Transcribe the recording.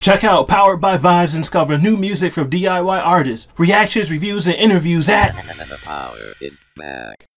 Check out Powered by Vibes and discover new music from DIY artists, reactions, reviews, and interviews at The power is back.